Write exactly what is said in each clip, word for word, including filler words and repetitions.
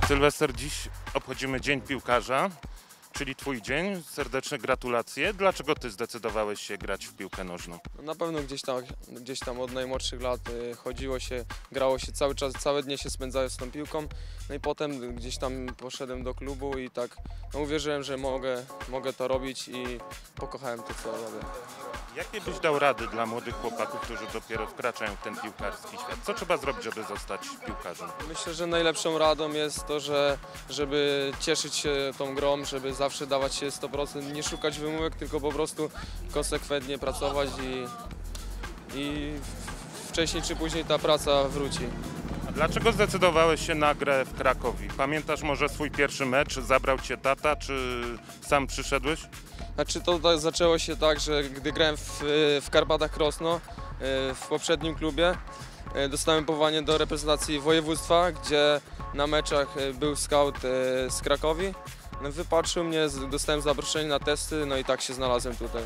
Sylwester, dziś obchodzimy Dzień Piłkarza, czyli Twój dzień. Serdeczne gratulacje. Dlaczego Ty zdecydowałeś się grać w piłkę nożną? Na pewno gdzieś tam, gdzieś tam od najmłodszych lat chodziło się, grało się cały czas, całe dnie się spędzało z tą piłką. No i potem gdzieś tam poszedłem do klubu i tak no uwierzyłem, że mogę, mogę to robić i pokochałem to, co robię. Jakie byś dał rady dla młodych chłopaków, którzy dopiero wkraczają w ten piłkarski świat? Co trzeba zrobić, żeby zostać piłkarzem? Myślę, że najlepszą radą jest to, że żeby cieszyć się tą grą, żeby zawsze dawać się sto procent, nie szukać wymówek, tylko po prostu konsekwentnie pracować i, i wcześniej czy później ta praca wróci. A dlaczego zdecydowałeś się na grę w Krakowie? Pamiętasz może swój pierwszy mecz? Zabrał Cię tata, czy sam przyszedłeś? Znaczy to tak, zaczęło się tak, że gdy grałem w, w Karpatach Krosno w poprzednim klubie, dostałem powołanie do reprezentacji województwa, gdzie na meczach był scout z Krakowi. Wypatrzył mnie, dostałem zaproszenie na testy, no i tak się znalazłem tutaj.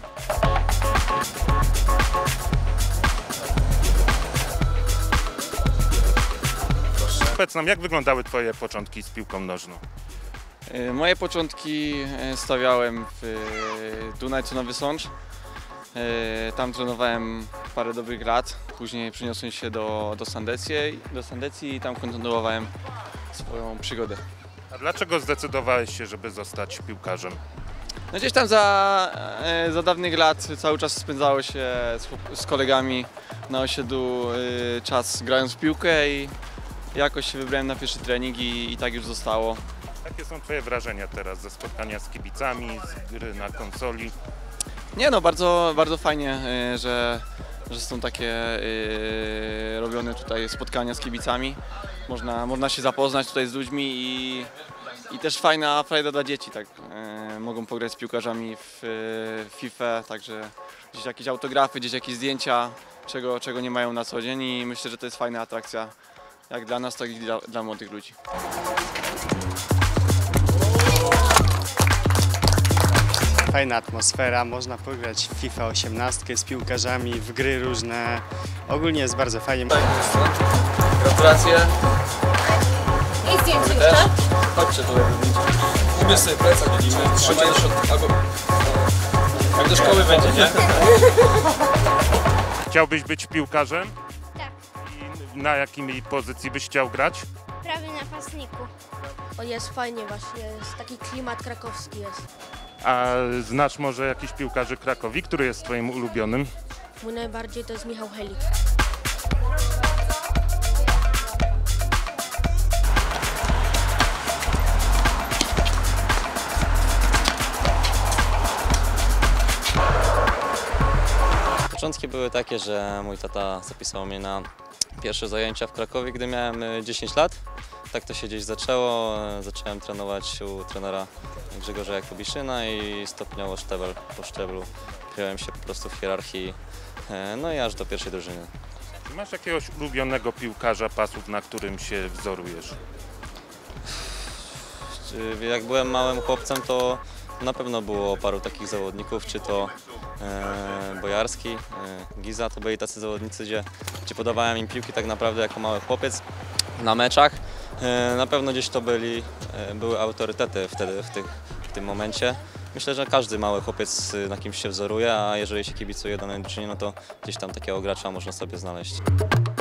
Powiedz nam, jak wyglądały Twoje początki z piłką nożną? Moje początki stawiałem w Dunajcu Nowy Sącz. Tam trenowałem parę dobrych lat. Później przeniosłem się do, do, Sandecji, do Sandecji i tam kontynuowałem swoją przygodę. A dlaczego zdecydowałeś się, żeby zostać piłkarzem? No gdzieś tam za, za dawnych lat cały czas spędzało się z, z kolegami na osiedlu czas grając w piłkę i jakoś się wybrałem na pierwszy trening i, i tak już zostało. Jakie są Twoje wrażenia teraz ze spotkania z kibicami, z gry na konsoli? Nie no, bardzo, bardzo fajnie, że, że są takie yy, robione tutaj spotkania z kibicami. Można, można się zapoznać tutaj z ludźmi i, i też fajna frajda dla dzieci. Tak, yy, mogą pograć z piłkarzami w yy, FIFA, także gdzieś jakieś autografy, gdzieś jakieś zdjęcia, czego, czego nie mają na co dzień i myślę, że to jest fajna atrakcja jak dla nas, tak i dla, dla młodych ludzi. Fajna atmosfera, można pograć w FIFA osiemnaście z piłkarzami, w gry różne. Ogólnie jest bardzo fajnie. Gratulacje. I zdjęcie jeszcze? Chodźcie tutaj. Ubierz sobie plecak, widzimy. Trzymaj do środka. Albo... Jak do szkoły będzie, nie? Chciałbyś być piłkarzem? Tak, I na jakiej pozycji byś chciał grać? prawie napastniku. O, jest fajnie właśnie, jest taki klimat krakowski jest. A znasz może jakichś piłkarzy Krakowi? Który jest Twoim ulubionym? Mój najbardziej to jest Michał Helik. Początki były takie, że mój tata zapisał mnie na pierwsze zajęcia w Krakowie, gdy miałem dziesięć lat. Tak to się gdzieś zaczęło. Zacząłem trenować u trenera Grzegorza Jakubiszyna i stopniowo szczebel po szczeblu wpiąłem się po prostu w hierarchii, no i aż do pierwszej drużyny. Czy masz jakiegoś ulubionego piłkarza pasów, na którym się wzorujesz? Jak byłem małym chłopcem, to na pewno było paru takich zawodników, czy to e, Bojarski, e, Giza, to byli tacy zawodnicy, gdzie, gdzie podawałem im piłki tak naprawdę jako mały chłopiec na meczach. E, na pewno gdzieś to byli, e, były autorytety wtedy w, tych, w tym momencie. Myślę, że każdy mały chłopiec na kimś się wzoruje, a jeżeli się kibicuje danej drużynie, no to gdzieś tam takiego gracza można sobie znaleźć.